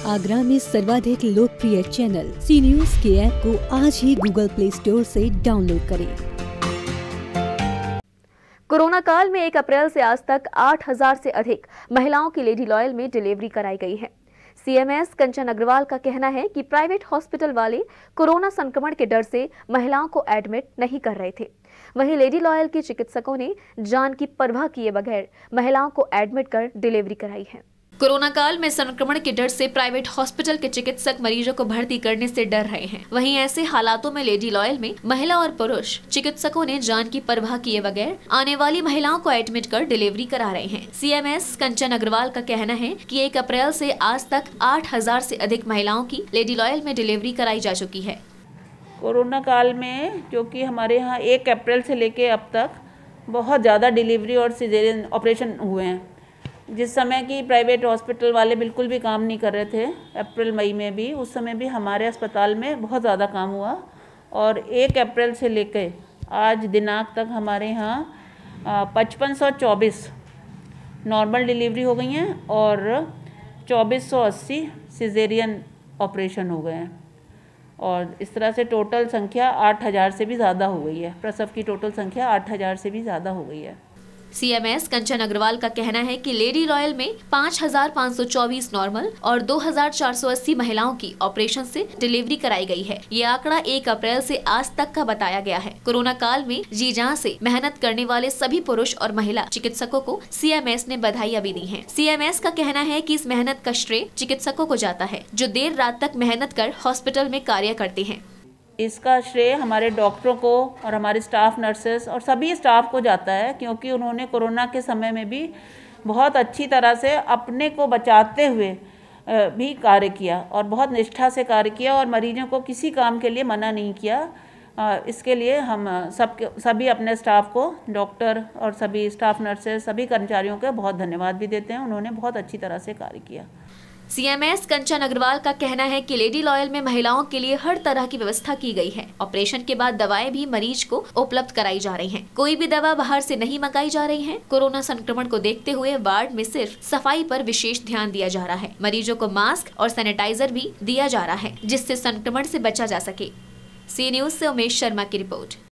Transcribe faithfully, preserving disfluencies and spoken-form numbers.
आगरा में सर्वाधिक लोकप्रिय चैनल सी न्यूज के ऐप को आज ही गूगल प्ले स्टोर से डाउनलोड करें। कोरोना काल में एक अप्रैल से आज तक आठ हज़ार से अधिक महिलाओं की लेडी लॉयल में डिलीवरी कराई गई है। सीएमएस कंचन अग्रवाल का कहना है कि प्राइवेट हॉस्पिटल वाले कोरोना संक्रमण के डर से महिलाओं को एडमिट नहीं कर रहे थे। वहीं लेडी लॉयल के चिकित्सकों ने जान की परवाह किए बगैर महिलाओं को एडमिट कर डिलीवरी कराई है। कोरोना काल में संक्रमण के डर से प्राइवेट हॉस्पिटल के चिकित्सक मरीजों को भर्ती करने से डर रहे हैं। वहीं ऐसे हालातों में लेडी लॉयल में महिला और पुरुष चिकित्सकों ने जान की परवाह किए बगैर आने वाली महिलाओं को एडमिट कर डिलीवरी करा रहे हैं। सीएमएस कंचन अग्रवाल का कहना है कि एक अप्रैल से आज तक आठ हजार से अधिक महिलाओं की लेडी लॉयल में डिलीवरी कराई जा चुकी है। कोरोना काल में जो कि हमारे यहाँ एक अप्रैल से लेके अब तक बहुत ज़्यादा डिलीवरी और सिजेरियन ऑपरेशन हुए हैं, जिस समय कि प्राइवेट हॉस्पिटल वाले बिल्कुल भी काम नहीं कर रहे थे। अप्रैल मई में भी, उस समय भी हमारे अस्पताल में बहुत ज़्यादा काम हुआ और एक अप्रैल से लेकर आज दिनांक तक हमारे यहाँ पचपन सौ चौबीस नॉर्मल डिलीवरी हो गई हैं और चौबीस सौ अस्सी सिजेरियन ऑपरेशन हो गए हैं और इस तरह से टोटल संख्या आठ हज़ार से भी ज़्यादा हो गई है। प्रसव की टोटल संख्या आठ हज़ार से भी ज़्यादा हो गई है। सीएमएस कंचन अग्रवाल का कहना है कि लेडी लॉयल में पाँच हजार पाँच सौ चौबीस नॉर्मल और दो हजार चार सौ अस्सी महिलाओं की ऑपरेशन से डिलीवरी कराई गई है। ये आंकड़ा एक अप्रैल से आज तक का बताया गया है। कोरोना काल में जी जान से मेहनत करने वाले सभी पुरुष और महिला चिकित्सकों को सीएमएस ने बधाइयां भी दी हैं। सीएमएस का कहना है कि इस मेहनत का श्रेय चिकित्सकों को जाता है, जो देर रात तक मेहनत कर हॉस्पिटल में कार्य करते हैं। इसका श्रेय हमारे डॉक्टरों को और हमारे स्टाफ नर्सेस और सभी स्टाफ को जाता है, क्योंकि उन्होंने कोरोना के समय में भी बहुत अच्छी तरह से अपने को बचाते हुए भी कार्य किया और बहुत निष्ठा से कार्य किया और मरीजों को किसी काम के लिए मना नहीं किया। इसके लिए हम सब सभी अपने स्टाफ को, डॉक्टर और सभी स्टाफ नर्सेस, सभी कर्मचारियों को बहुत धन्यवाद भी देते हैं। उन्होंने बहुत अच्छी तरह से कार्य किया। सीएमएस कंचन अग्रवाल का कहना है कि लेडी लॉयल में महिलाओं के लिए हर तरह की व्यवस्था की गई है। ऑपरेशन के बाद दवाएं भी मरीज को उपलब्ध कराई जा रही हैं। कोई भी दवा बाहर से नहीं मंगाई जा रही है। कोरोना संक्रमण को देखते हुए वार्ड में सिर्फ सफाई पर विशेष ध्यान दिया जा रहा है। मरीजों को मास्क और सैनिटाइजर भी दिया जा रहा है, जिससे संक्रमण से बचा जा सके। सी न्यूज से उमेश शर्मा की रिपोर्ट।